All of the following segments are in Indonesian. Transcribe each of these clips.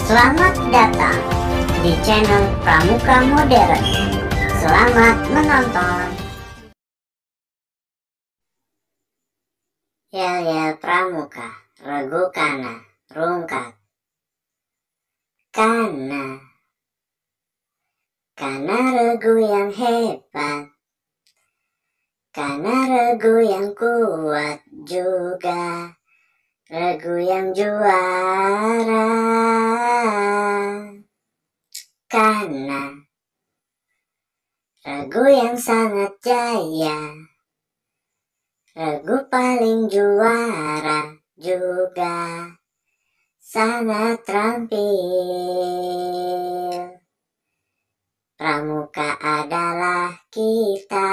Selamat datang di channel Pramuka Modern. Selamat menonton. Yel-yel pramuka, regu kana, rungkat. Kana regu yang hebat, kana regu yang kuat juga, regu yang juara. Kana regu yang sangat jaya, regu paling juara juga, sangat terampil. Pramuka adalah kita,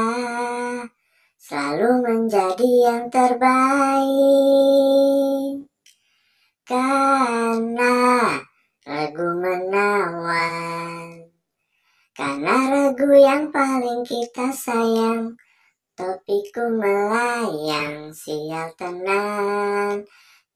selalu menjadi yang terbaik. Karena regu menawan, karena regu yang paling kita sayang. Topiku melayang, sial tenang,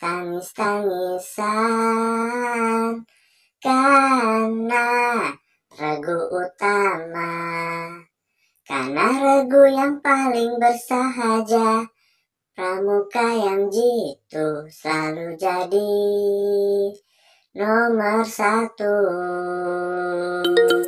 tangis-tangisan. Karena regu utama, karena regu yang paling bersahaja. Pramuka yang jitu selalu jadi nomor 1.